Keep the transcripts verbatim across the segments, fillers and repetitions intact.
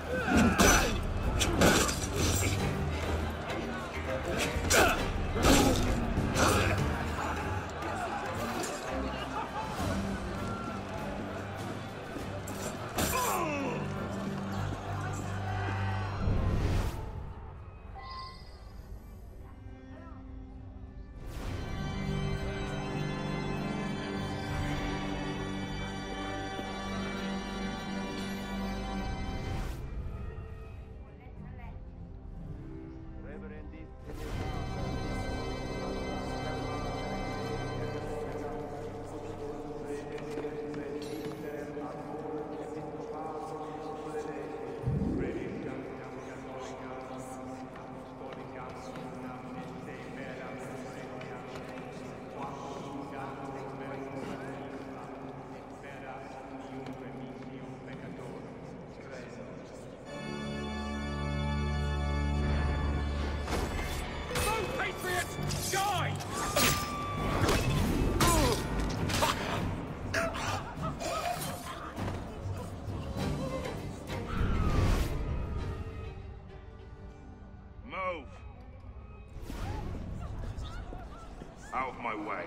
Out of my way.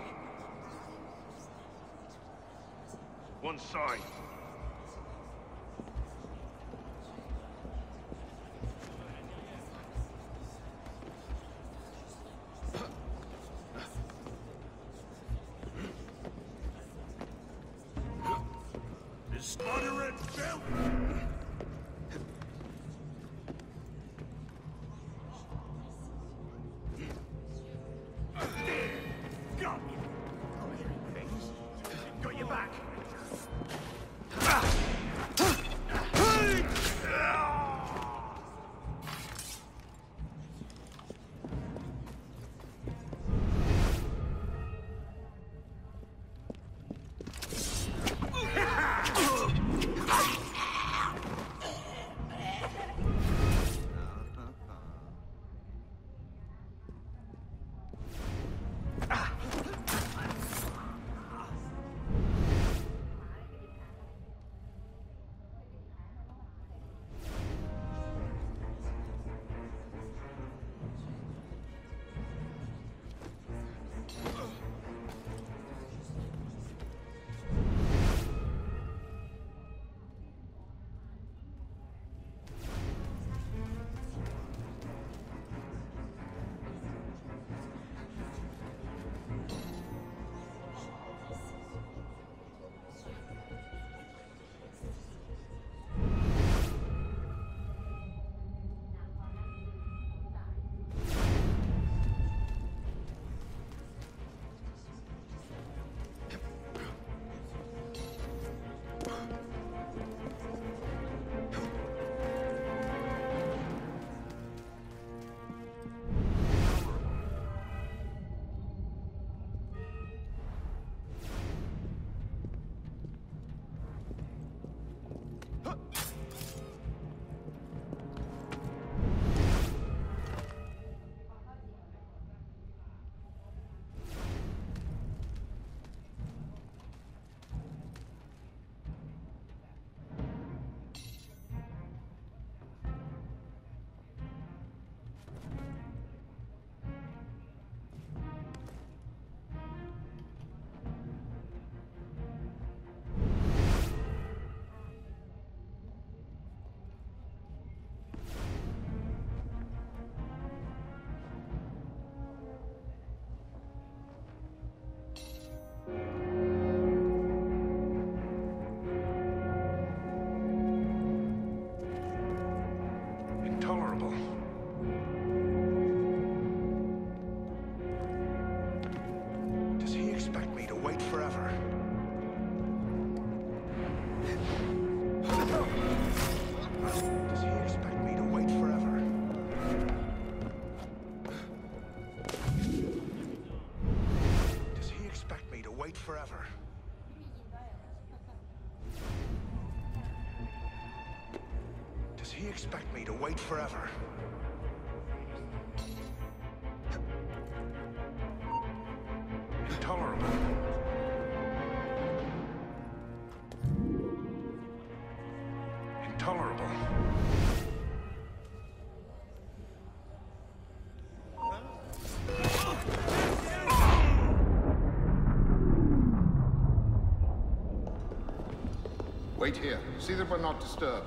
One side. Is moderate belt. Got your back. Intolerable. Does he expect me to wait forever? Does he expect me to wait forever? Does he expect me to wait forever? Does he expect me to wait forever? Intolerable. Intolerable. Wait here. See that we're not disturbed.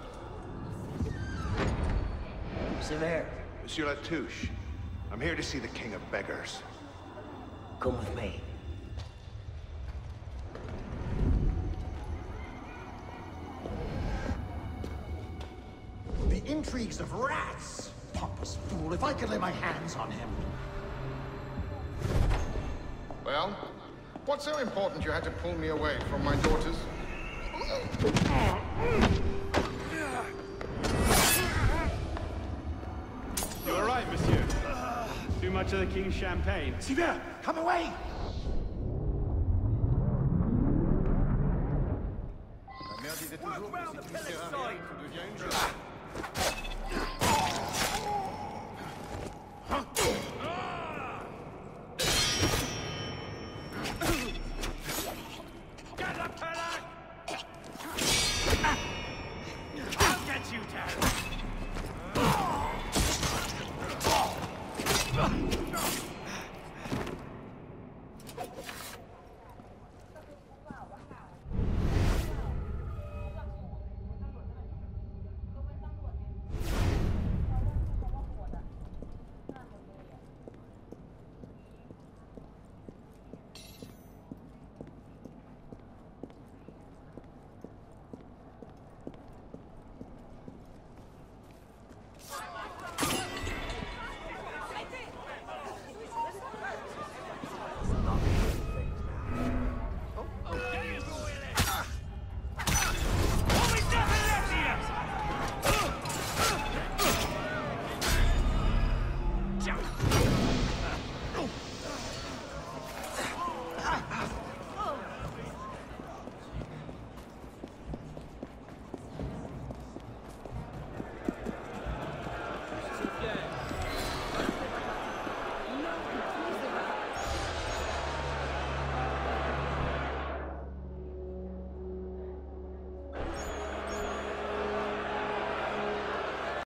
Sever, Monsieur Latouche, I'm here to see the King of Beggars. come with me. The intrigues of rats! Pompous fool, if I could lay my hands on him. Well, what's so important you had to pull me away from my daughters? You all right, monsieur? Too much of the king's champagne? Sever, come away! La mère disait toujours que si tu me feras